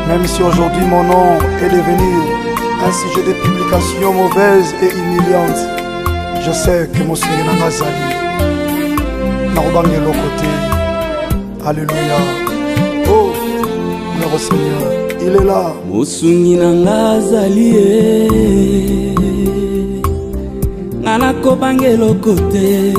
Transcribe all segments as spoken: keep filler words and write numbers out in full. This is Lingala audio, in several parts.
Même si aujourd'hui mon nom est devenu un sujet de publication mauvaise et humiliante, je sais que mon Seigneur n'a zali. Narobange le côté. Alléluia. Oh, gloire au Seigneur. Il est là. Mosungi nanga zali. Nana kobange le côté.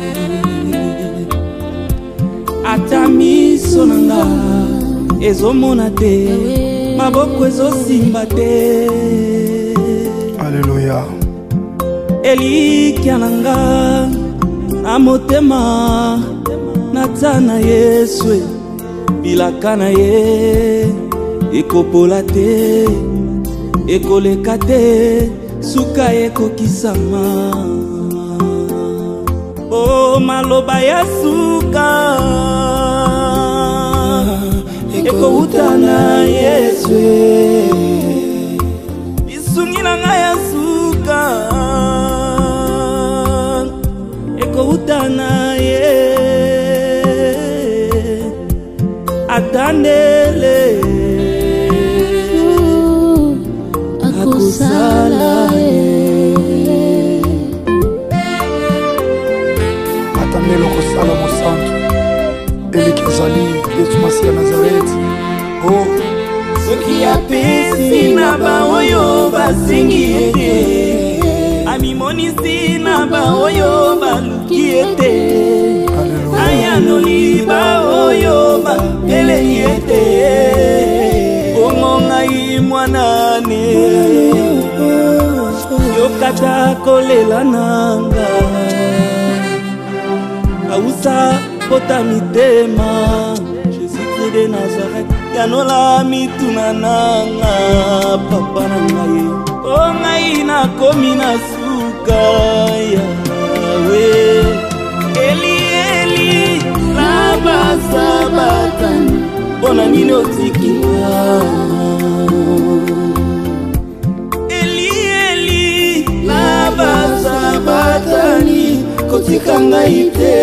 Atami sonanga. Ezomona te. Maboko ezosimba te. Alléluia. Elikia nanga na motema natana Yesu bilaka na ye ekopola te ekoleka te suka ekokisama. O maloba ya suka ekouta na Yesu isungi na nga ya suka ekouta na ye atandele akusala ye atandele akusala mosantu elikezali Yesu Masiya ya Nazareti. Oh, soki apesi na baoyo basingi ete amimonisi na baoyo baluki ete ayanoli baoyo baelei ete ongongai mwanane yokata kolela nanga ausa pota mitema Jésus de Nazareth yanola mituna nanga papa na ngai o ngai nakomi na suka yawe Eli Eli laba sabatani bona nini otikinga Eli Eli laba sabatani kotikanga ite.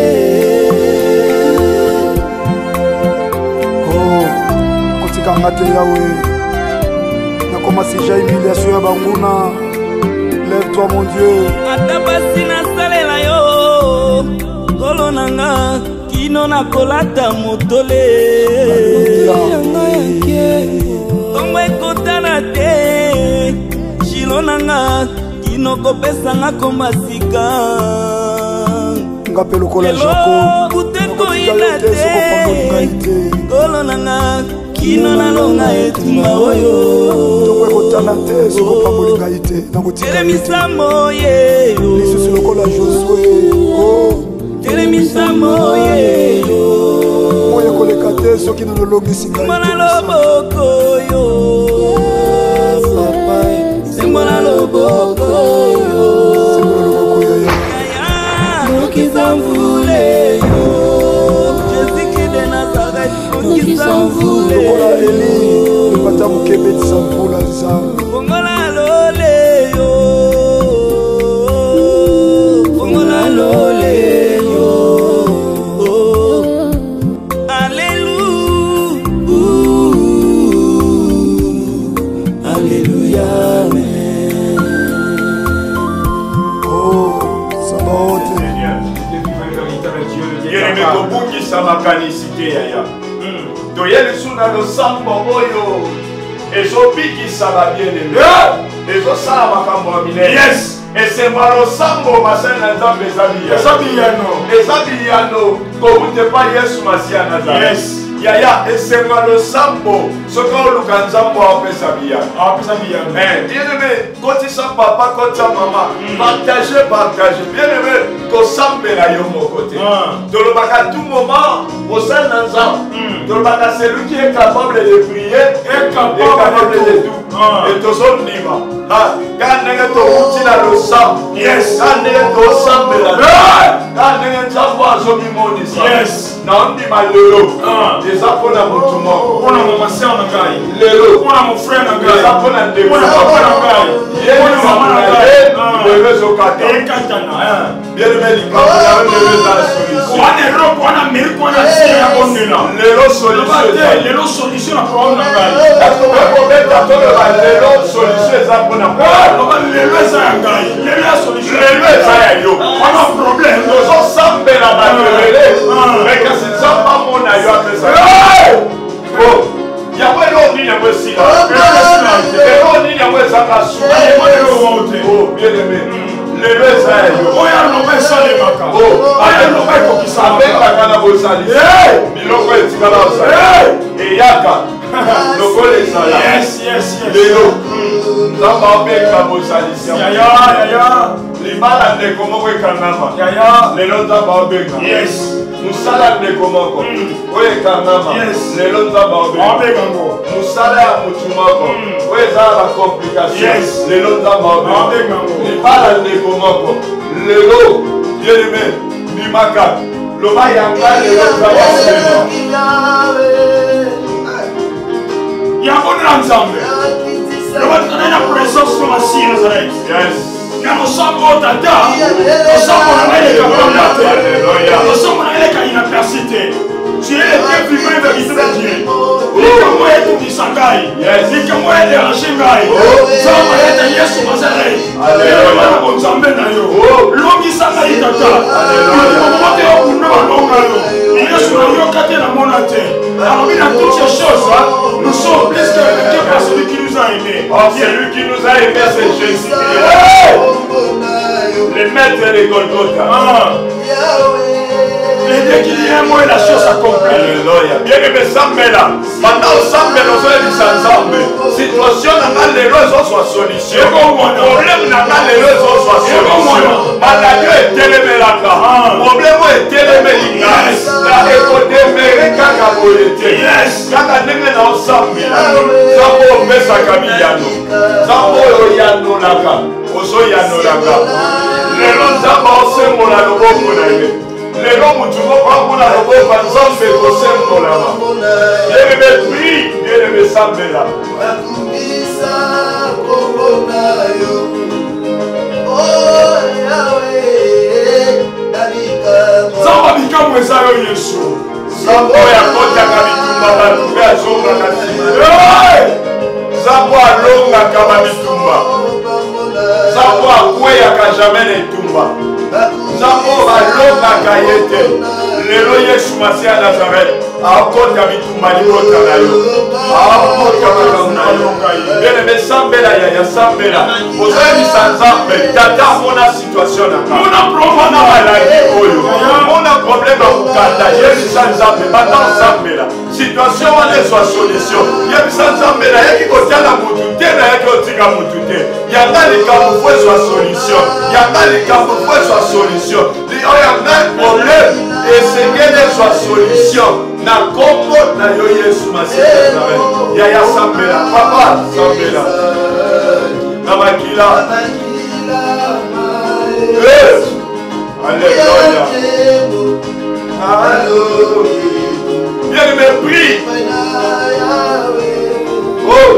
Ngate Yahweh, na commencé déjà humiliation ya banguna. Lève-toi mon Dieu. Atabasi na salela yo kolo nanga kino na kolata motole yanga yake tombe kotana te shilo nanga kino kopesa nga komasika ngapelo kola Jacob kuteko ina te kolo nanga kino na longa etumba oyo tokwe kotana te soko pamolinga ite na kotika telemisa moye lisusu lokola Josué. Oh, telemisa moye moye koleka te soki na nolongisi ngai mbona loboko yo papa simbona loboko yo simbona loboko yo ya mokizamvule yo Jésus de Nazareth mokizamvule lokola Eli epata mokebeti samvula nzambe fongola lole yo fongola lole yo Alléluia Alléluia oh sabaote Yereme kobuki samakanisite yaya toyeli suna losambo oyo ezobikisa bien-aimé ezosala makambo ya minene yes esemba losambo basali na nzambe eza biyano eza biyano kobute pa Yesu Masiya ya Nazareth yes yaya esemba losambo soki oluka nzambo apesa biyano bien-aimé kotisa papa kotisa mama partage partage bien-aimé kosambela yo moko te tolobaka tout moment osali na nzambe tolobaka celui qui est capable de prier est capable de tout et tozondima ka ndenge touti na losambo ka ndenge tosambela ka ndenge nzambo azobimonisa naondima lelo eza mpona motu moko mpona momasiya na ngai lelo mpona mofrère na ngai eza mpona ndeko na ngai ye lelo ezokata bien-aimé likambo na yo lelo eza solution wana Europe wana Amerika wana Asie ya kondela lelo solution lelo solution na problème na ngai solution eza mpona lelo eza ya ngai lelo ya solution lelo eza ya yo wana problème tozosambela bato ebele me kasi nzambe amona yo apesaka yango elo nini yango esila elo nini yango ezaka suka bien aimé lelo eza ya yo oyo aloba esalemaka oyo aloba ekokisa abengaka na bosalisi biloko etikala osali eyaka lokola ezala lelo nzambe abenga bosalisi libala ndeko moko ekangama lelo nzambe abenga musala ndeko moko oyo ekangama lelo nzambe abenga musala ya mutu moko oyo eza na bacomplikation lelo nzambe abenga libala ndeko moko lelo bien-aimé bimaka loba yanga lelo nzambe abenga yango na nzambe loba tozali na présence na masi nazareth na losambo tata losambo na ngai eleka pamba te losambo na ngai eleka inapacité tu es le Dieu vivant et véritable Dieu likambo etungisa ngai likambo ederange ngai nzambe ete yesu nazareth eleba na bonzambe na yo longisa ngai tata likambo te okunda balonga yo yesu nayoka te namona te alors dans toutes ces choses nous sommes plus que que par celui qui nous a aimés. Oh, celui qui nous a aimés, c'est Jésus. Le maître de Golgotha. Dès qu'il y a un mot et la chose accomplie. Alléluia. Bien aimé, Sambela. Maintenant, Sambela, nous sommes sans Sambela. Situation n'a pas les raisons soit solution. Problème n'a pas les raisons soit solution. Maladie est télémé là. Problème est télémé là. La écoute mérite kaka boyete. Kaka ndenge na Sambela. Zambo mesa kamiyano. Zambo yano laka. Oso yano laka. Lelo zambo osembola loboko na ye. Lelo mutu moko akuna loboko nzambe kosembolama. Bien-aimé, prie, bien-aimé Sambela. Zamba bikambo eza yo Yesu. Zambo ya kotaka bitumba bato mpe azongaka nsima. Zambo alongaka babitumba. Zambo akweyaka jamais na etumba. Zambo balongaka ye te. Lelo Yesu masi ya Nazareth akota bitumba libota na yo. Akota makambo na yo. Bien-aimé Sambela yaya Sambela. Ozayebisa Nzambe tata mona situation na nga. Mona problème na maladi oyo. Mona problème ya kokanda yebisa Nzambe bata Sambela. Situation wana ezwa solution. Yebisa Nzambe nayaki kotiala mutu te nayaki kotika mutu te. Yanga likambo po ezwa solution. Yanga likambo po ezwa solution. Oyo yanga problème esengeli ezwa solution. Na kombo na yo Yesu masiya Nazareth. Yaya Sambela. Papa Sambela. Na makila. Alléluia. Alléluia. Bien-aimé, prie. Oh.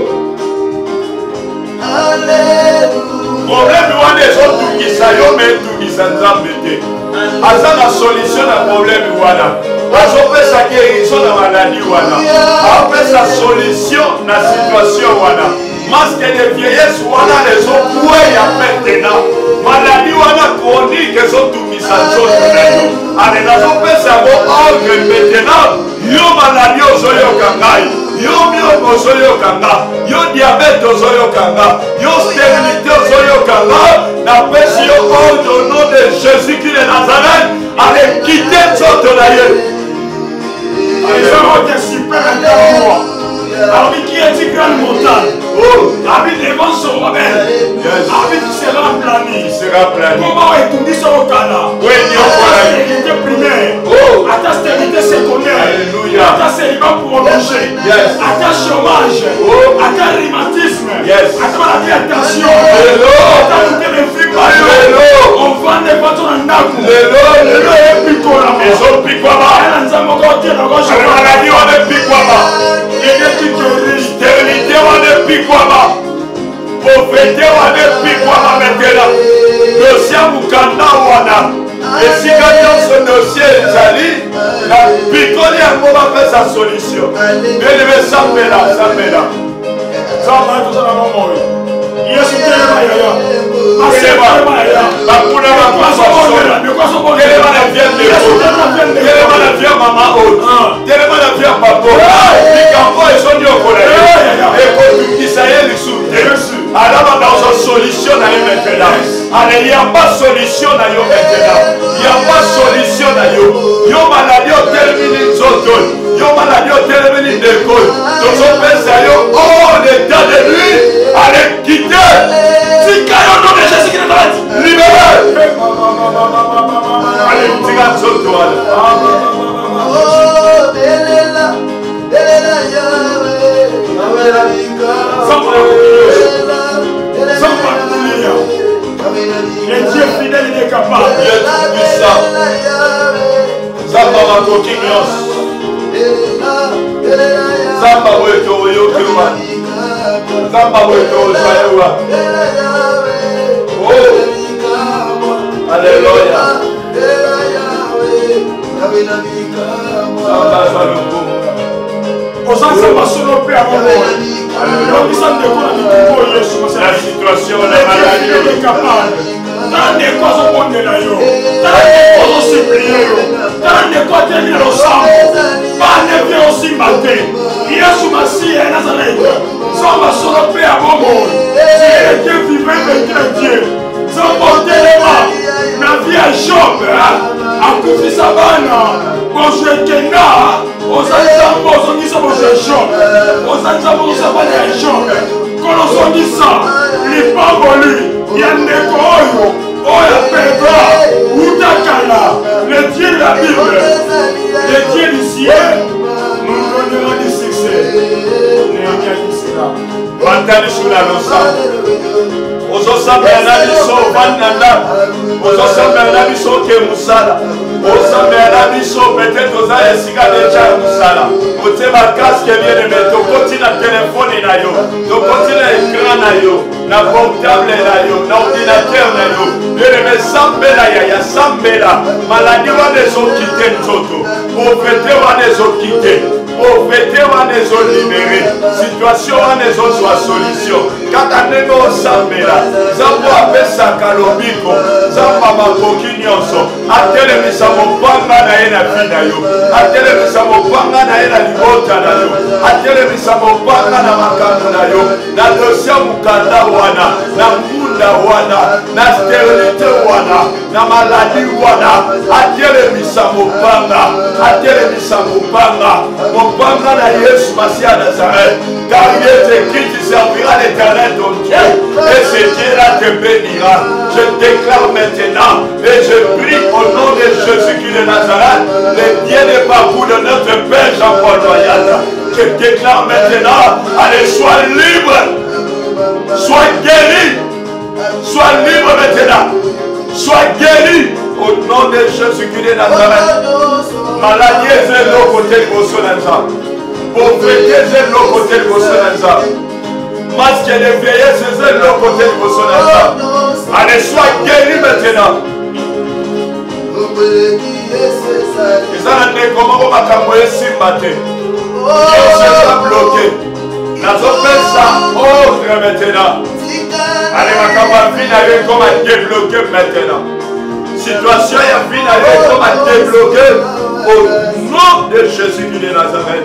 Problème wana ezotungisa yo me etungisa Nzambe te. Aza na solution na problème wana. Azopesa guérison na maladi wana. Apesa solution na situation wana. Masque de vieillesse wana ezokweya maintenant. Maladi wana chronique ezotungisa nzoto na yo. Ale nazopesa yango ordre maintenant. Yo maladi ozoyoka ngai. Yo myomo ozoyoka nga. Yo diabète ozoyoka nga. Yo stérilité ozoyoka nga. Napesi yo ordre au nom de Jésus-Christ de Nazareth. Ale quitte nzoto na ye. Les hommes qui super moi. Alors qui est une grande montagne. Oh, David devant son rebelle. David sera plani. Sera plani. Comment est tout dit sur le canard? Oui, il y a stérilité primaire. Oh, à ta stérilité secondaire. Alléluia. À ta célibat prolongé. Yes. À ta chômage. Oh, à ta rhumatisme. Yes. À ta maladie à tension. Hello. À ta montée de fibre. Hello. On vend des bâtons en naku. Hello. Hello. Et puis quoi là? Ils ont piqué là-bas. Elle a un zamo côté là gauche. La maladie on est piqué là-bas. Stérilité on est piqué là-bas. Pauvreté on est piqué là-bas maintenant. Dossier mukanda wana. Et si quelqu'un ce dossier ezali, la picole yango va faire sa solution. Bien aimé Sambela, Sambela. Zamba tozala mamoi. Yesu telema yaya. Masema yaya. Bakuna bakwasobola. Telema na viande. Telema na viande mama haute. Telema na viande papa. Likambo ezoni okola. Eko Israël sous. Alors dans une solution na yo maintenant. Alors il y a pas solution na yo maintenant. Il y a pas solution na yo. Yo maladie au terminer zoto. Yo maladie au terminer d'école. Donc on fait ça yo oh l'état de lui allez quitter. Si caillou nom de Jésus qui est malade. Libéré. Allez tira zoto. Oh belela belela Yahweh. Le Dieu fidèle, il est capable. Dieu est puissant. Zamba makokimios. Zamba weto yokewa. Zamba weto zayewa. Oh. Alléluia. Zamba zalubu. Osanza masolo pe amamo. La situation, la maladie est capable. Tant de quoi se monde là yo. Tant de quoi se supplier yo. Tant de quoi tenir le sang. Pas de bien aussi matin. Yesu Masih est Nazareth. Sans masolo pe amamo. C'est le Dieu vivant de Dieu. Sans porter les mains. La vie à Job. A couper sa banne. Bonjour Kena. Osanza mbozo ngisa bonjour Job. Osanza mbozo bana ya Job. Kolosongisa lipangoli ya ndeko oyo oyo Pedro utakala le Dieu de la Bible, le Dieu du ciel nous donnera du succès. Bantali shula losa. Ozo sambela biso bananda. Ozo sambela biso ke musala. Ozo sambela biso peut-être oza esika deja musala. Ote ba casque bien de mettre continue na téléphone na yo. To continue écran na yo, na portable na yo, na ordinateur na yo. Bien de sambela ya ya sambela. Maladie wa deso quitter nzoto. Pauvreté wa deso quitter. Pauvreté wa deso libérer. Situation wa deso soit solution. Kata ndenge osambela. Zambo apesaka lobiko. Zamba makoki nyonso. Atelemisa mopanga na ye na vie na yo. Atelemisa mopanga na ye na libota na yo. Atelemisa mopanga na makambo na yo. Na dosia mukanda wana. Na mbunda wana. Na sterilité wana. Na maladi wana. Atelemisa mopanga. Atelemisa mopanga. Mopanga na Yesu Masih à Nazareth. Car il est écrit, tu serviras l'Éternel ton Dieu. Et ce Dieu-là te bénira. Je déclare maintenant et je prie au nom de Jésus-Christ de Nazareth, le bien des parcours de notre Père Jean-Paul Loyal. Je déclare maintenant, allez, sois libre, sois guéri, sois libre maintenant, sois guéri au nom de Jésus-Christ de Nazareth. Maladie est de l'autre côté de vos soins. Pauvreté est de l'autre côté de vos soins. Masque de vieillesse, c'est de l'autre côté de vos soins. Allez, sois guéri maintenant. Ils ont dit comment on va camouer si matin. Ils sont bloqués. Nous avons fait ça autre maintenant. Allez, ma campagne a comme à débloquer maintenant. Situation est finale comme à débloquer au nom de Jésus de Nazareth.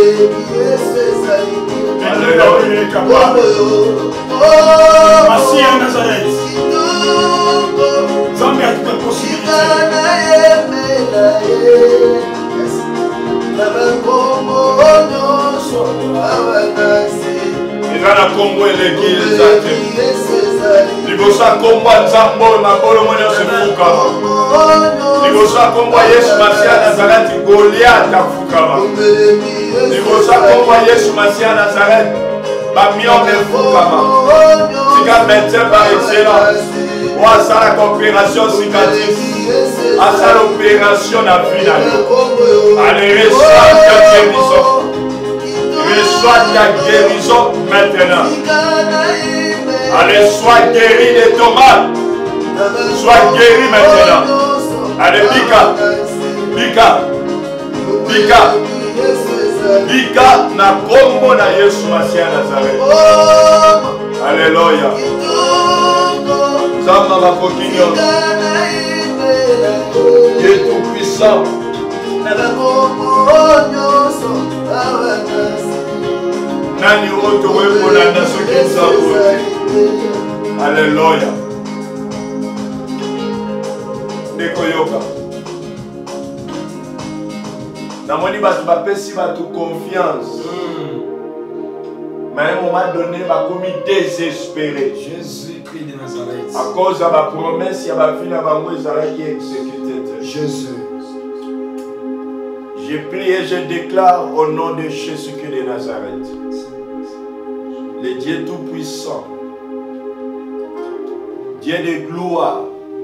Alléluia, il est capable. Masih à Nazareth. Zambie a toutes les possibilités. Il va la combo et l'église. Il va sa combo à Zambo, ma bolo mono se fukama. Il va sa combo à Yesu Masih à Nazareth, Goliath a fukama. Il va sa combo à Yesu Masih à Nazareth, Bamion de fukama. Tika médecin par excellence. Ou à ça l'opération cicatrice. À ça l'opération à vie. Allez, reçois ta guérison. Reçois ta guérison maintenant. Allez, sois guéri des tomates. Sois guéri maintenant. Allez, Pika. Pika. Pika. Bika na kombo na Yesu Masia Nazareth. Alléluia. Zamba bakokinyo. Dieu tout puissant. Nani wote wepo na naso kisabu. Alléluia. Ndeko yoka. Namoni batu bapesi batu confiance. Mais à un moment donné, va commis désespéré. Jésus-Christ de Nazareth. À cause de la promesse, il y a ma fille qui est exécutée. Jésus. Je prie et je déclare au nom de Jésus-Christ de Nazareth, le Dieu Tout-Puissant, Dieu de gloire,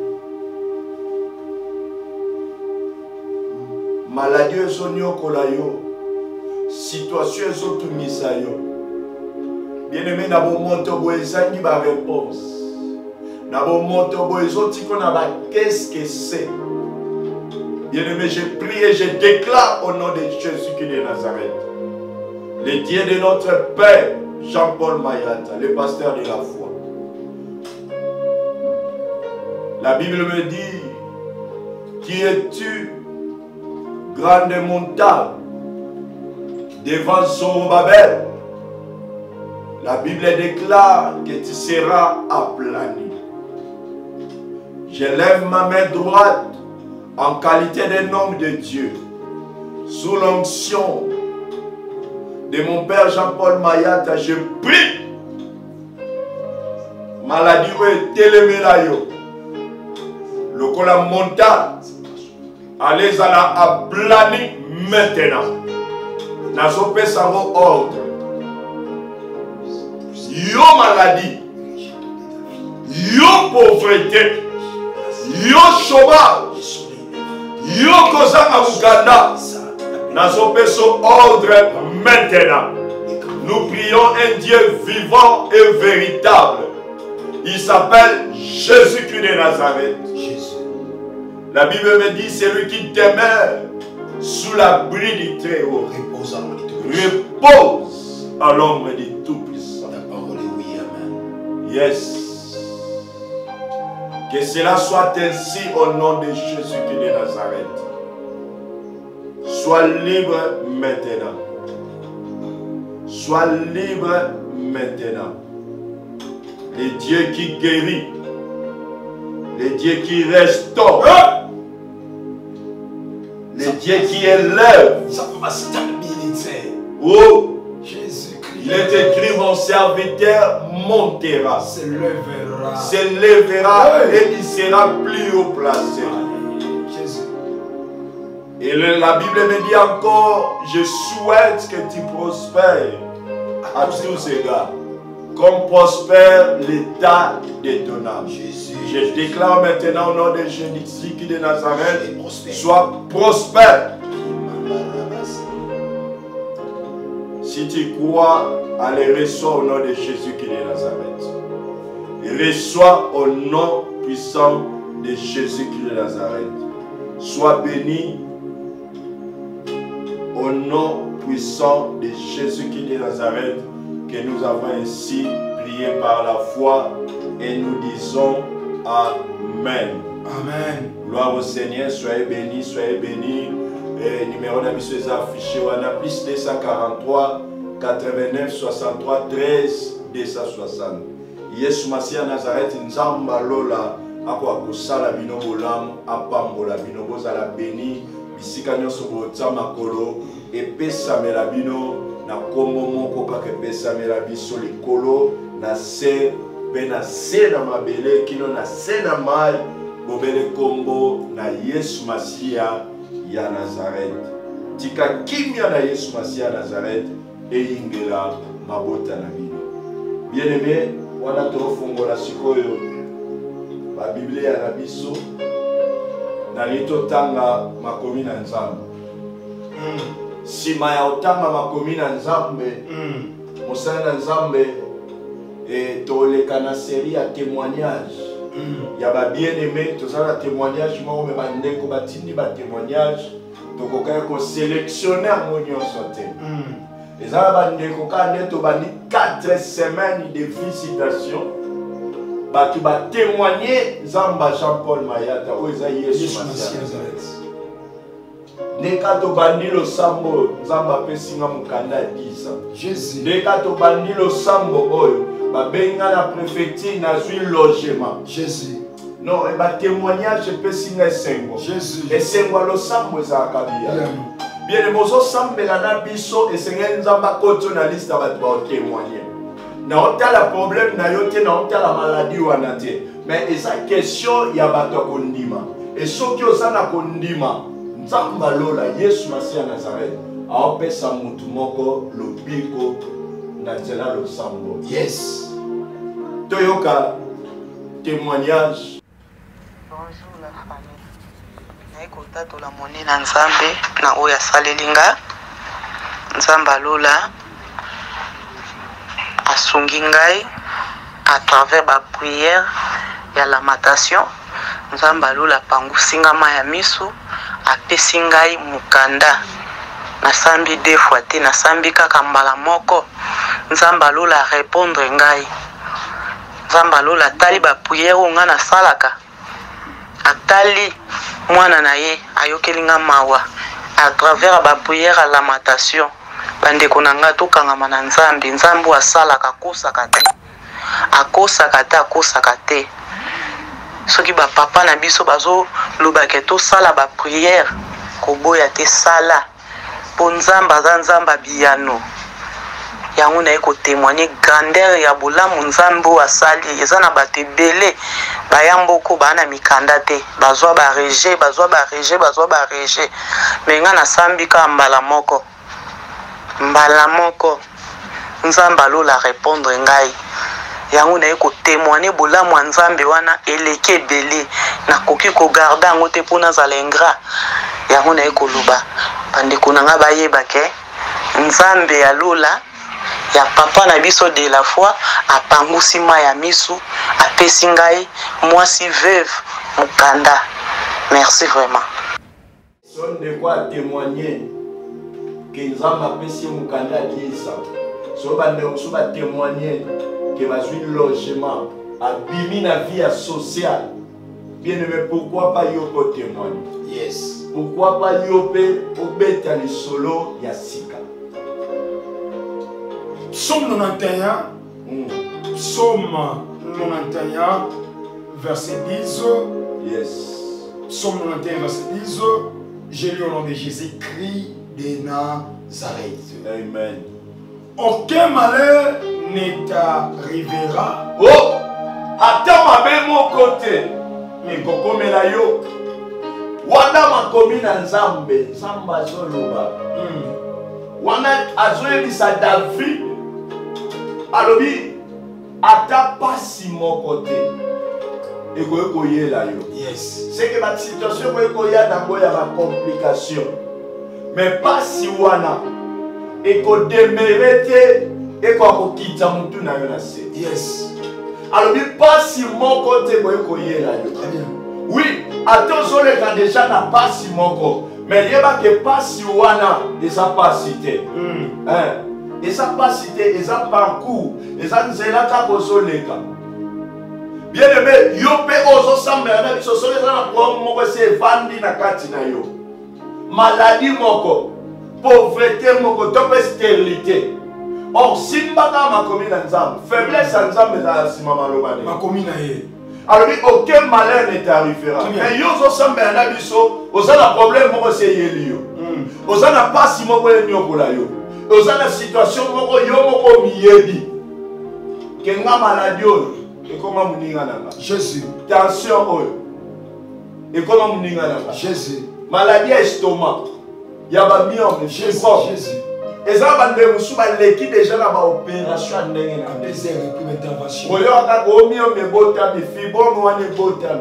maladie est sonio kolayo, situation est sotu misayo. Bien-aimé, na bo moto bo ezangi ba réponse. Na bo moto bo ezoti ko na ba qu'est-ce que c'est? Bien-aimé, je prie et je déclare au nom de Jésus-Christ de Nazareth, le Dieu de notre Père, Jean-Paul Mayata, le pasteur de la foi. La Bible me dit, qui es-tu, grande montagne, devant Zorobabel? La Bible déclare que tu seras aplani. Je lève ma main droite en qualité d'un homme de Dieu, sous l'onction de mon Père Jean-Paul Mayata, je prie. Maladie ou télémélayo, le col la montagne, allez à la aplani maintenant. N'azopé sans ordre. Yo maladie, yo pauvreté, yo chômage, yo kozanga Uganda, n'azopé son ordre maintenant. Nous prions un Dieu vivant et véritable. Il s'appelle Jésus-Christ de Nazareth. La Bible me dit, c'est lui qui demeure sous l'abri du Très-Haut. Repose à l'ombre du Tout-Puissant. Yes. Que cela soit ainsi au nom de Jésus-Christ de Nazareth. Sois libre maintenant. Sois libre maintenant. Le Dieu qui guérit. Le Dieu qui restaure. Le Dieu qui élève. Oh, il est écrit, mon serviteur montera, S'élèvera. s'élèvera et il sera plus haut placé. Et le, la Bible me dit encore, je souhaite que tu prospères à tous égards, comme prospère l'état de ton âme. Je déclare maintenant au nom de Jésus-Christ de Nazareth, sois prospère. Si tu crois, allez, reçois au nom de Jésus-Christ de Nazareth. Et reçois au nom puissant de Jésus-Christ de Nazareth. Sois béni au nom puissant de Jésus-Christ de Nazareth, que nous avons ainsi prié par la foi et nous disons Amen. Amen. Gloire au Seigneur, soyez bénis, soyez bénis. Et numéro d'habitude est affiché, on a plus deux cent quarante-trois, quatre-vingt-neuf, soixante-trois, treize, deux cent soixante. Yesu Masia Nazareth, Nzamba Lola, Akwa Kosala Bino Bolam, Apambola Bino Bozala Beni, Bisika Nyoso Bota Makolo, et Pesa Melabino, na Komo Moko Kake Pesa Melabiso Likolo, na Se, Pena Se na Mabele, Kino na Se na Mai, Bobele Kombo, na Yesu Masia ya Nazareth. Tika kimia na Yesu Masia Nazareth, e ingela mabota na bino. Bien aimé, wana tofungola sikoyo ba Biblia ya biso na lito tanga makomi na Nzambe. Mm. Sima ya otanga makomi na Nzambe, mm. Mosala na Nzambe e toleka na série ya témoignage. Il y a des bien-aimés, tout ça, le témoignage, moi, je vais vous dire que témoignage, donc on sélectionner mon santé. Et ça, on a quatre semaines de visitation. Tu vas témoigner Zamba Jean-Paul Mayata, où est Jésus Nazareth. Neka to bandilo sambo Zamba pesinga mukanda dix ans. Jésus. Neka to bandilo sambo oyo babenga la préfecture na zui logement. Jésus. Non, et ba témoignage pesinga esengo. Jésus. Esengo lo sambo za kabia. Bien mozo sambela na biso esenga nzamba koto na liste ba ba témoigner. Na otala problème na yote na otala maladie wana te. Mais esa question ya bato kondima. Et soki osana kondima Nzamba lola Yesu Masia Nazareth aopesa mutu moko lobiko na nzela lo sambo. Yes. Toyoka témoignage. Bonjour la famille. Naikota to la monnaie na Nzambe na oya salelinga. Nzamba lola asungi ngai à travers ba prière ya lamentation. Nzamba lola pangusinga maya miso. Apesi ngai mukanda nasambi deux fois te nasambi kaka mbala moko Nzamba lola répondre ngai Nzamba lola tali ba prière nga na salaka atali mwana na ye ayokeli nga mawa à travers ba prière à lamentation bandeko na nga tokangama na Nzambe Nzambe asalaka kosaka te akosaka te akosaka te soki ba papa na biso bazo lobake to sala ba prière koboya te sala po Nzamba za Nzamba biyano yango na eko témoigner grandeur ya bolamu Nzambe asali eza na bato ebele bayamboko bana mikanda te bazwa ba rejet bazwa ba rejet bazwa ba rejet mais nga na sambika mbala moko mbala moko Nzamba lola répondre ngai yango na eko témoigner bolamu Nzambe wana eleke belé na koki ko garder ngo te pona zalengra yango na eko loba bandeko na nga bayeba ke Nzambe ya lola ya papa na biso de la foi apangusi maya misu apesi ngai mwasi veuve mukanda. Merci vraiment. Son de quoi témoigner que Nzamba apesi mukanda dix ans. So bande so ba témoigner que va jouer logement abimi na vie sociale. Bien aimé, pourquoi pas yo ko témoigner? Yes. Pourquoi pas yo pe obeta li solo ya sika? Psaume quatre-vingt-onze, mm. Psaume quatre-vingt-onze, verset dix. Yes. Psaume quatre-vingt-onze, verset dix. J'ai lu au nom de Jésus-Christ de Nazareth. Amen. Aucun malheur ne t'arrivera. Oh! Attends ma belle mon côté. Mais koko melayo. Wanda makomi na Nzambe, Nzamba zoloba. Wanda azoye bisa David. Alobi ata pasi mon côté. Et ko ko yela yo. Yes. C'est que la situation ko ko ya na boya ba complication. Mais pasi wana et qu'on démérite et qu'on quitte mutu na yo na se. Yes. Alors il passe sur mon côté pour écoyer là. Très bien. Oui, attention les gens déjà n'a pas si mon côté. Mais il y a que pas si wana des capacités. Hein? Des capacités, des parcours, des anzela ka kosoleka. Bien aimé, yo pe ozo sambela na biso soki na problème moko se vandi na kati na yo. Maladie moko. Pauvreté, moko, top stérilité. Or, si nous avons makomi na Nzambe, faiblesse à Nzambe za sima malobane. Makomi na ye. Alors, aucun malheur ne t'arrivera. Mais yo zo sambe na biso, oza na problème moko se yeli yo. Oza na pasi moko nyokola yo. Oza na situation moko yo moko miyebi. Kenga maladie oyo, ekoma muninga nanga. Jésus. Tension oyo. Ekoma muninga nanga. Jésus. Maladie estomac. Il y a des millions de Jésus. Et ça, il y a déjà une opération. Il y a des interventions. Il y a des millions de botam, des fibromes, des botam.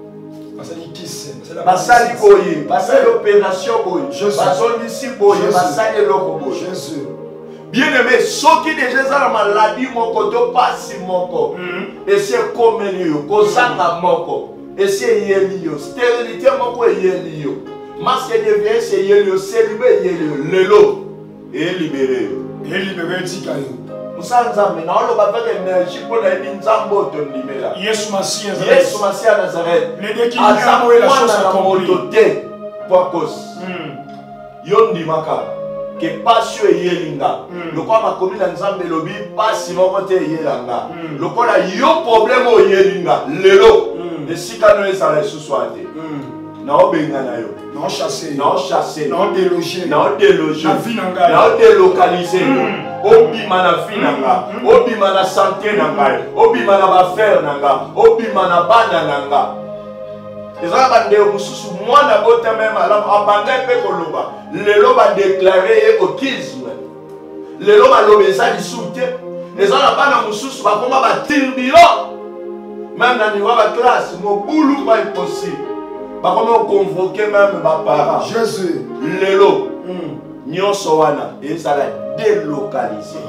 Basali boye, basali opération boye, basali ici boye, basali loko boye. Jésus. Bien aimé, ceux qui déjà ont la maladie, mon côté passe mon corps. Et c'est comme lui, kozanga moko. Et c'est yelio, stérilité moko yelio. Masque de vie c'est yelio, célibé yelio, lelo et libéré. Et libéré tikayo. Musanza mena olo baba énergie pour la binzambo to ndimela. Yesu Masia Nazareth. Yesu Masia Nazareth. Les deux qui ont la chose accomplie. Pour cause. Yondi maka. Que passion yelinga. Le quoi ma commune ensemble lobi passe mon côté yelanga. Le quoi la yo problème au yelinga. Lelo. Et si quand nous ça les sous-soité. Non benga na yo. Non chassé. Non chassé. Non délogé. Non délogé. Na vie nanga. Non délocalisé. Obima na vie nanga. Obima na santé nanga. Obima na affaire nanga. Obima na bana nanga. Les gens ont dit moi d'abord même alors abandonné pe koloba. Lelo ba déclarer autisme. Lelo ba lobeza di soutien. Les gens là-bas na mususu ba koma ba tirbilo. Même dans niveau ba classe, mo boulou pas impossible. Ba koma convoquer même ba parents. Jésus. Lelo. Nyonso wana et ça la délocaliser.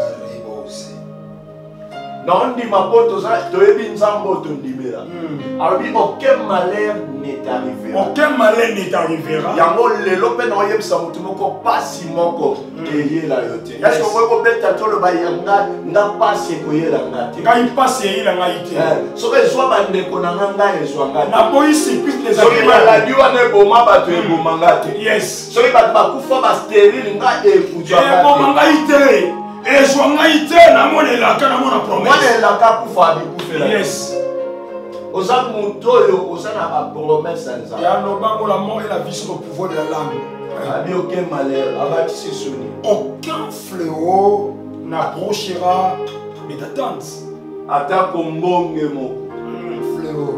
Non, dit ma pote, tu es bien zambo ton dimera. Alors, aucun malheur n'est arrivé. Aucun malheur n'est arrivé. Yango le lope na oyeb sa mutu moko pasi moko eye la yote. Est-ce que vous pouvez beta to le bayanga na pasi ko yela ngati. Ngai pasi yela ngai te. So que soit bande ko na nganga ezwa ngati. Na boyi surprise les amis. So que la diwa ne boma ba to e boma ngati. Yes. So que ba ba kufa ba stérile nga e kujwa ngati. E boma ngai te. Et je suis na mona la kana mona promesse. Mona la ka kufa bi kufela. Yes. Oza mutoyo oza na ba promesse nza. Ya no bango la mort et la vie sont au pouvoir de la langue. Abi aucun malheur, abatisi soni. Aucun fléau n'approchera de ta tente. Ata kombonge mo Fléau.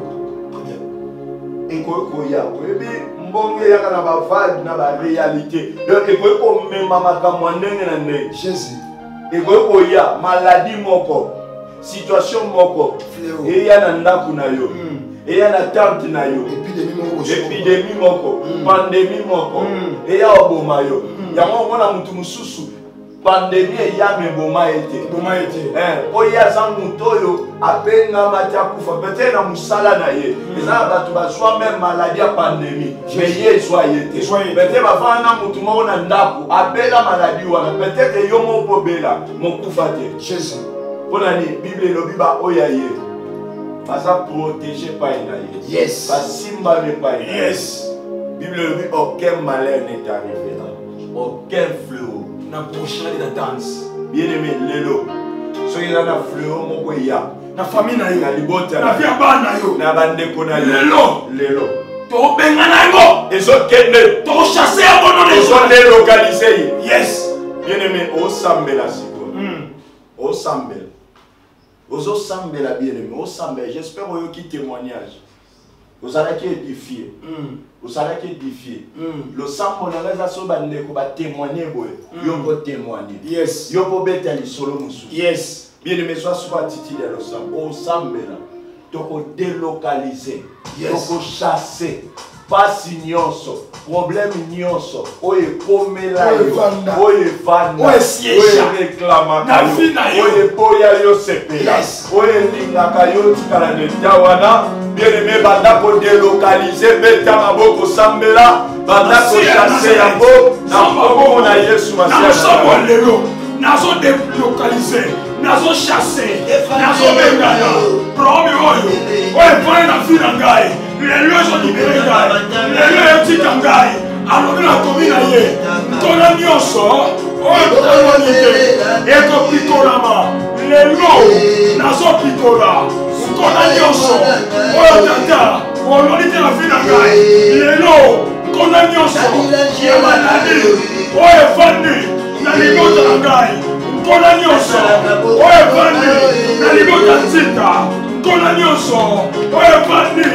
eko ko ya ko ebi mbonge ya kana ba vibe na ba réalité. Donc eko ko mema makamwa ndenge na ndenge. Jésus. Eko ko ya maladie moko. Situation moko. Fléau. Et ya na ndaku na yo. Et ya na tante na yo. Épidémie moko. Épidémie moko. Pandémie moko. Et ya oboma yo. Ya mo mona mutu mususu. Pandémie ya me boma ete. Boma ete. Eh, o ya za mutu oyo apenga matia kufa. Peut-être na musala na ye. Eza batu ba soit même maladie à pandémie. Mais ye soit yete. Peut-être ba fana mutu mo na ndaku abela maladie wana. Peut-être yo mo po bela mo kufa te. Jésus. Pour la Bible lobi ba oya ye. Basa protégé par une. Yes. Ba simba ne pas. Yes. Bible lobi aucun malheur n'est arrivé là. Aucun fléau n'approchera de ta tente. Bien aimé lelo. So il y a un fléau moko ya. Na famille na yo. Na libota. Na vie bana yo. Na bande ko na lelo. Lelo. To benga na ngo. Ezo kende. To chasser abono les gens délocalisés. Yes. Bien aimé o sambela siko. Hmm. O sambela. Ozo sambela bien aimé. O sambela. J'espère que qui témoignage. Vous allez qui édifier. Vous allez qui édifier. Le sang mon anglaise so bande ko ba témoigner boy. Yo ko témoigner. Yes. Yo ko betali solo musu. Yes. Bien aimé soit soit titulaire le sang. O sambela. Toko délocaliser. Yes. Toko chasser. Pas nyonso, problème nyonso, oye pomela yo, oye vanda, oye siège, oye réclama yo, oye boya yo sepela, oye lingaka yo tikala ne tawana, bien aimé banda ko délocaliser, beta maboko sambela, banda ko chasser yango, na mboko na Yesu Masiya. Nazo délocaliser, nazo chasser, nazo bengana, promi oyo, oye pone na vie na ngai. Les lieux sont libérés, les lieux sont libérés. Alors, nous avons commis la yé. Ton ami sort, on a commis et qu'on picolama. Les lots, nazo picola. Ton ami sort, on a tata, on a dit la vie d'un les lots, ton ami sort, qui est maladie, on est vendu, dans les lots de la gaille. Ton ami sort, on est vendu, dans les lots de Zita. Ton ami sort, on est vendu.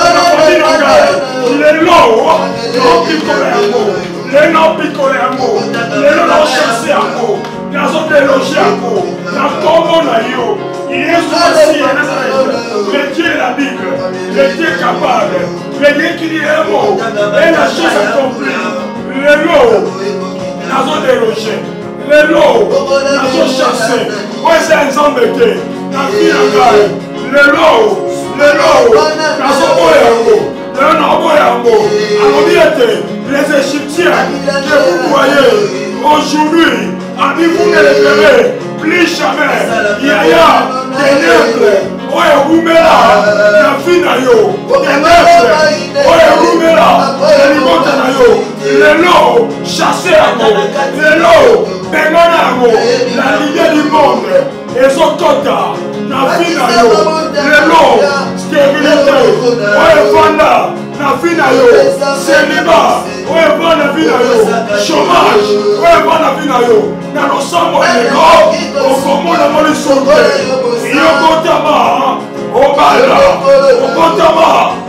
Les lots, non picolés à mot, les non picolés à mot, les non chassés à mot, les autres délogés à mot, la tombe à yo, il est choisi, le Dieu est la Bible, le Dieu est capable, le Dieu qui dit un mot, et la chose accomplie, les lots, les autres délogés, lelo nazochasse oyo eza nzambe te na vi na ngai lelo lelo nazoboya yango lelo naoboya yango alobi ete les égyptiens que vous voyez aujourd'hui abi vous ne les verrez plus jamais yaya ténèbre oyo erumela na vi na yo ténèbre oyo erumela na libota na yo lelo chasse yango lelo pengana yango la ligne du monde ezokota na vi na yo lelo stérilité oyo evanda na vi na yo célibat oyo evanda na vi na yo chômage oyo evanda na vi na yo na losambo lelo okomona mo lisusu te yokotama obala okotama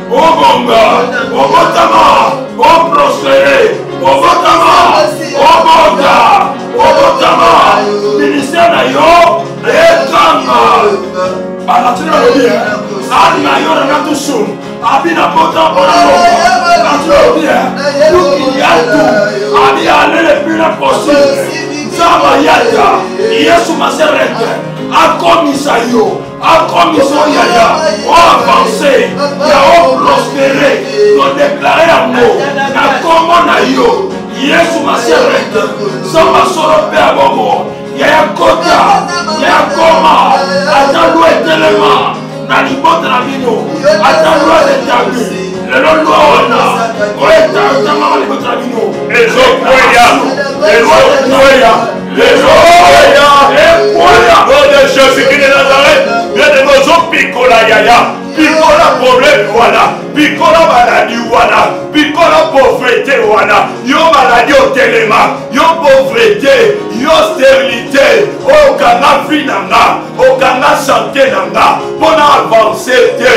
obonga okotama oprospere okotama obonga okotama ministère na yo etanga balatina lobi ali na yo na natusun abi na bota mpona loba latina lobi lukiyatu abi alele pina possible nzamba yata yesu maserete akomisa yo akomisa yaya oavanse ya oprospere todeklare yango na kombo na yo yesu maserete nzamba solo mpe ya bongo yaya kota yaya koma ata lwa etelema na libota na bino ata lwa etabli lelo lwa wana oyetatangama libota na bino ezokweya ezokweya ezokweya ekweya nom de Jésus-Christ de Nazareth bien ozopikola yaya pikola problème wana pikola maladie wana pikola pauvreté wana yo maladie otelema yo pauvreté yo stérilité okanga vie na nga okanga santé na nga mpona avance te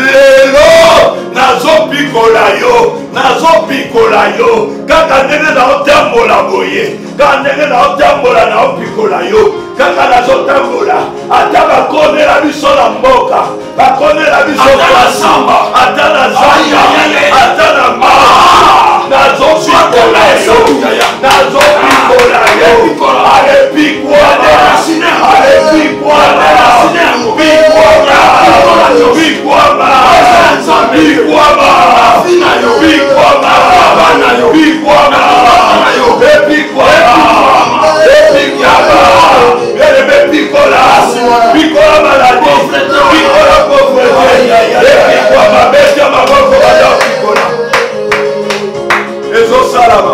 lelo nazopikola yo nazopikola yo kaka ndenge naotambola boye kaka ndenge naotambola naopikola yo kaka nazotambola ata bakonela biso na mboka bakonela biso na samba ata na zaya ata na ma nazopikola yo nazopikola yo alepikwana alepikwana bikwama bikwama bikwama bikwama bikwama epikwama epikwama elebe pikola pikola maladi pikola pauvreté epikwama beta maboko bada pikola ezosalama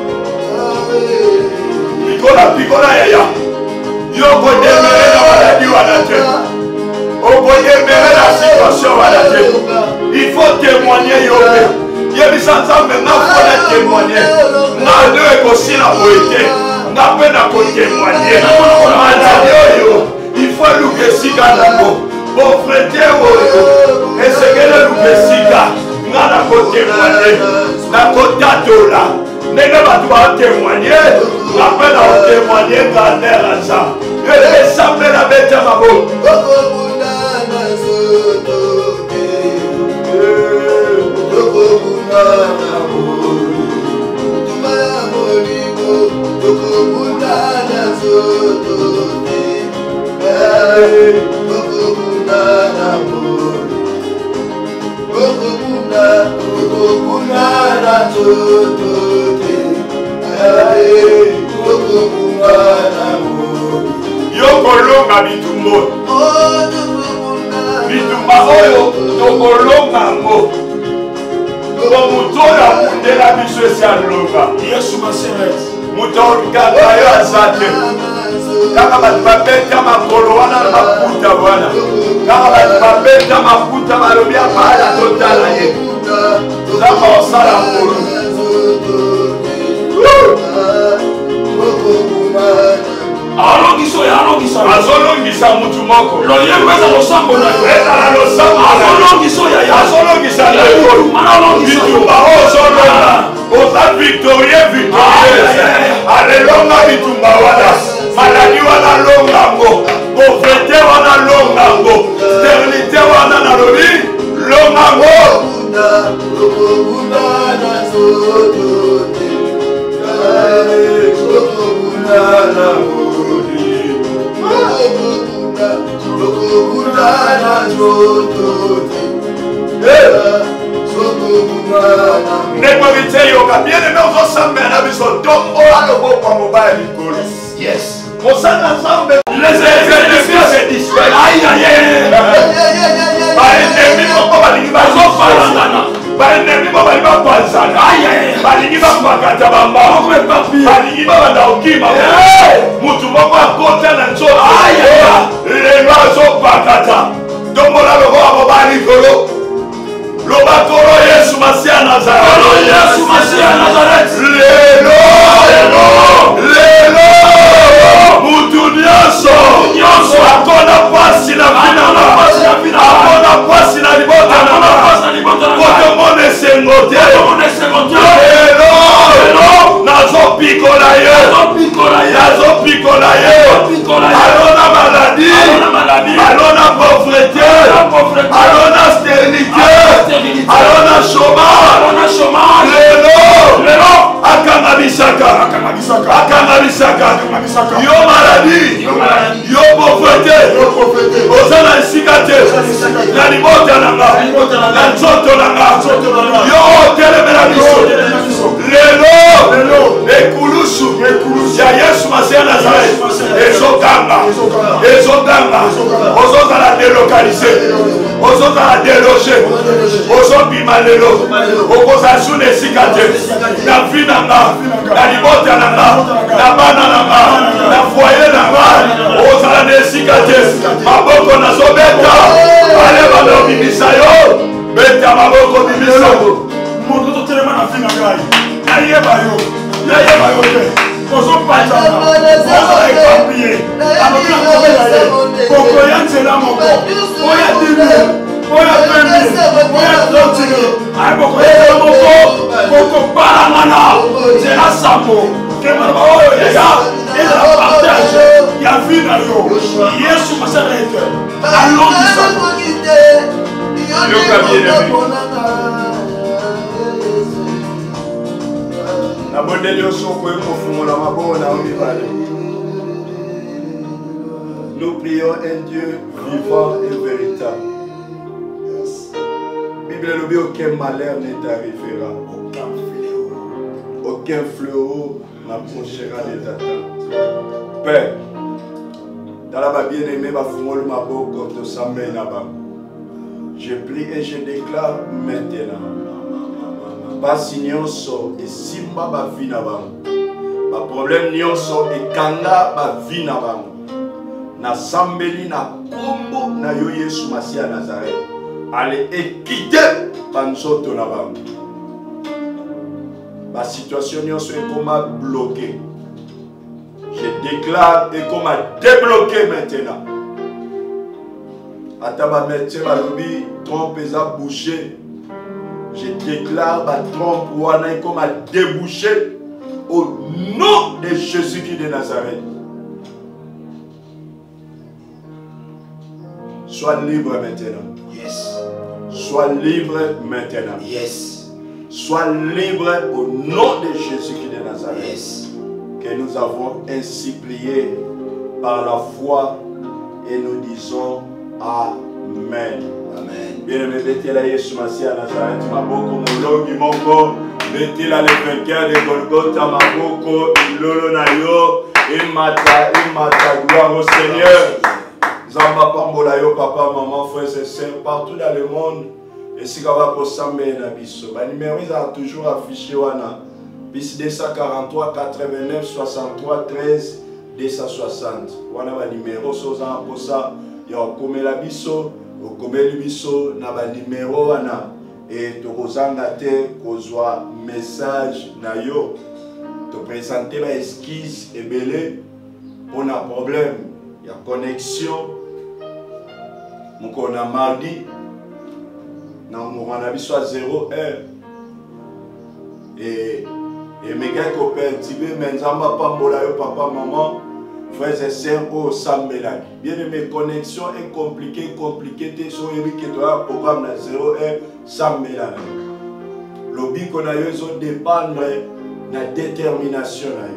pikola pikola yaya yo kodemere na maladi wana te okodemere na situation wana te il faut témoigner yo pe yebisa nzambe nga fona témoigner nga nde ekosila boye te nga mpe na kotémoigne maladi oyo il faut eluka esika nango pauvreté oyo esekele eluka esika nga na kotémoigne na kotatola ndenge bato baotémoigne nga mpe na otémoigne grandeur aza esambela beta maboko yokolonga bitumba bitumba oyo tokolonga ngo moto oyo akundela biso esi alonga yesu maserete moto okanga yo aza te kaka bato babeta makolo wana na maputa wana kaka bato babeta maputa balobi apala totala ye nzamba osala ngolu alongisa oyo alongisa azolongisa mutu moko loyeko eza losambo na yo ezala losambo azolongisa oyo azolongisa na yo bitumba oyo ozolonga oza victorie victorieuse alelonga bitumba wana maladi wana longango pauvreté wana longango stérilité wana nalobi longango Yes. Ensemble, les ennemis se dispersent. Aïe aïe aïe. Par ennemi, on va dire, par ennemi, on va dire, aïe aïe. Par ennemi, on va dire, par ennemi, on va dire, mutu moko akota na nzoto. Aïe aïe. Les lois sont bakata. Tombola le roi va likolo. Loba kolo Yesu Masia Nazareth. Kolo Yesu Masia Nazareth. Lelo, lelo, lelo. Mutu nyonso, nyonso akona pasi na vina na pasi na vina. Akona pasi na libota na pasi na libota na. Koto mone sengote. Koto mone sengote. Lelo, lelo. Nazo pikola ye. Nazo pikola ye. Nazo pikola ye. Nazo pikola ye. Alona maladie. Alona maladie. Alona pauvreté. Alona pauvreté. Alona stérilité. Alona chômage. Alona chômage. Lelo, lelo. Akanga bisaka. Akanga bisaka. Akanga bisaka. Akanga bisaka. Yo maladie. Yo maladie. Yo pauvreté. Yo pauvreté. Ozana isikate. Na libota nanga. Na libota nanga. Na nzoto nanga. Nzoto nanga. Yo telemela biso. Lelo. Lelo. Ekulusu. Ekulusu. Ya Yesu Masia Nazareth. Ezoganga. Ezoganga. Ozozala délocalisé. Ozozala délogé. Ozobima lelo. Okozasuna esikate. Na vie nanga. Na libota nanga. Na bana nanga. Na foyer nanga. Ozala nesikate. Maboko nazobeta. Aleba na bimisa yo. Beta maboko bimisa yo. Moto to telema na vie nanga. Na yeba yo. Na yeba yo te. Ozo pachana. Ozo ekapie. Amabina kobela ye. Koko yanzela moko. Oya dibi. Oya pembi. Oya dotini. Ay boko yanzela moko. Koko parangana. Zela sambo. Kemarba oyo yaya. Eza partage. Ya vina yo. Yesu Nazareth. Alongisa. Yo kabine. Na bondeli osoko ekofungola mabona omibale. Nous prions un Dieu vivant et véritable. Bible le dit aucun malheur ne t'arrivera. Aucun fléau. Aucun fléau n'approchera de ta tente. Père, dans la bien-aimée, ma fumole ma beau comme de Samuel Naba. Je prie et je déclare maintenant. Basi nyonso esimba ba vie na bango. Ba problème nyonso ekanga ba vie na bango. Na sambeli na kombo na yo Yesu Masia Nazareth. Allez équiter banzoto na bango. Ba situation nyonso ekoma bloqué. Je déclare ekoma débloqué maintenant. Ata ba métier ba lobi trompe eza bouché. Je déclare ma trompe wana comme à déboucher au nom de Jésus-Christ de Nazareth. Sois libre maintenant. Yes. Sois libre maintenant. Yes. Sois libre au nom de Jésus-Christ de Nazareth. Yes. Que nous avons ainsi prié par la foi et nous disons Amen. Amen. Bien-aimé, Betela Yesu Masia Nazareth, Maboko, Mologi Moko, Betela le vainqueur de Golgotha, Maboko, Ilolo Nayo, Imata, Imata, gloire au Seigneur. Zamba Pambolayo, papa, maman, frères et sœurs, partout dans le monde, et si on va pour Sambe Nabiso, le numéro est toujours affiché, wana, bis deux cent quarante-trois, quatre-vingt-neuf, soixante-trois, treize, deux cent soixante. Wana va numéro, soza, pour ça, il y a Komela Biso. Okomeli biso na ba numéro wana et tokozanga te kozwa message na yo to présenter ba esquisse ebele pour un problème ya connexion mukona mardi na mwana biso à zéro heure et et mega ko perturber menzamba pambola yo papa maman. Frères et sœurs, au Sambelaki. Bien aimé, connexion est compliquée, compliquée. Tu as un programme de zéro un Sambelaki. Le but qu'on a eu, c'est dépendre de la détermination.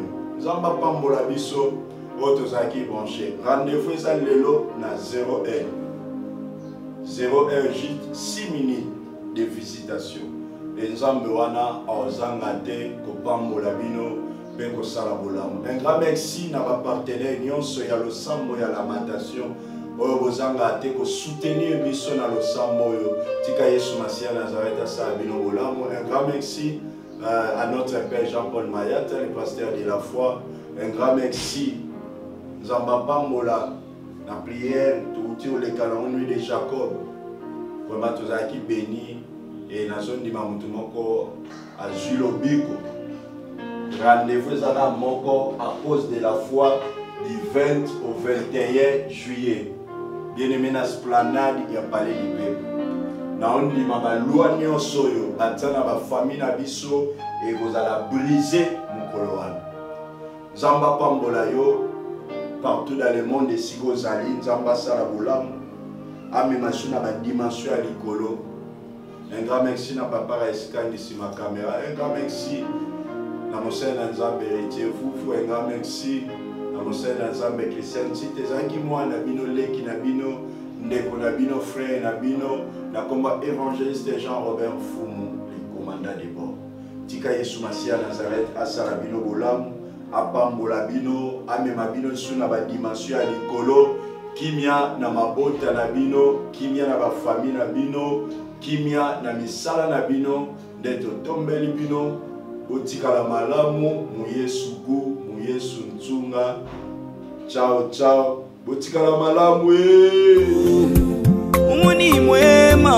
Zamba pambola biso otozaki branché. Rendez-vous ça lelo na zéro heure. zéro heure juste six minutes de visitation. Et Nzambe wana ozanga te ko pambola bino pe ko sala bolamu. Un grand merci na ba partenaire nyonso ya losambo ya lamentation. Oyo bozanga te ko soutenir biso na losambo yo. Tika Yesu Masia Nazareth asala bino bolamu. Un grand merci euh, à notre Père Jean-Paul Mayat, le pasteur de la foi. Un grand merci. Nzamba pambola na prière tout le calendrier nuit de Jacob. Vraiment tous qui béni et na zone di mamutu moko à Julobiko. Rendez-vous à la moko à cause de la foi du vingt au vingt et un juillet. Bien-aimé na esplanade ya palais du peuple. Na on di mama loi nyonso yo batana ba famille na biso et vous allez briser mukolo wana. Zamba pambola yo partout dans le monde de Sigozali, Zamba Sarabulam, Amemachuna ma dimension à l'icolo. Un grand merci na papa Raiskan ici ma caméra. Un grand merci na Monseigneur Nzambe héritier Foufou. Un grand merci na Monseigneur Nzambe Christian Tite. Zangi moi na bino leki na bino ndeko na bino frère na bino na combat évangéliste Jean-Robert Foumou, le commandant de bord. Tika Yesu Masia Nazareth asala bino bolamu. Apambola bino, amema bino suna ba dimension ya likolo, kimia na mabota na bino, kimia na ba famille na bino, kimia na misala na bino, ndeto tombeli bino, otikala malamu, mu Yesu gu, mu Yesu ntunga. Ciao ciao, otikala malamu eh. Umuni mwema,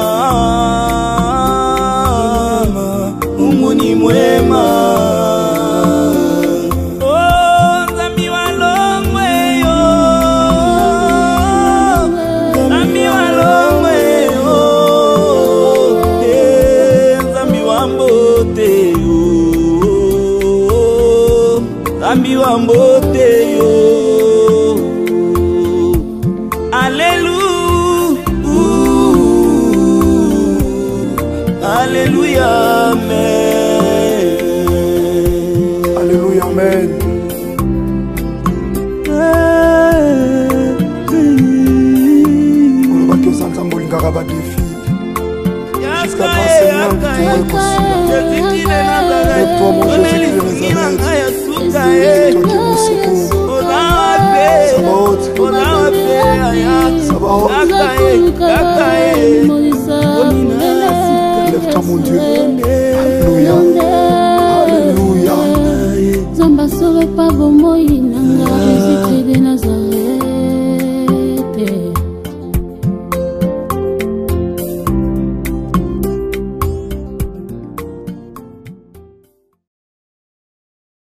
umuni mwema. Mbote yo, Alléluia, Alléluia, Amen, Alléluia, Amen. On va que ça ensemble une garaba défi. Jusqu'à quand Seigneur, tu es possible. Et toi, mon Jésus qui est Nazareth. Toi qui me secours. Sabaoth. Sabaoth. Lève-toi mon Dieu. Alléluia. Alléluia. Zamba sauve pas vos moyens. Jésus de Nazareth.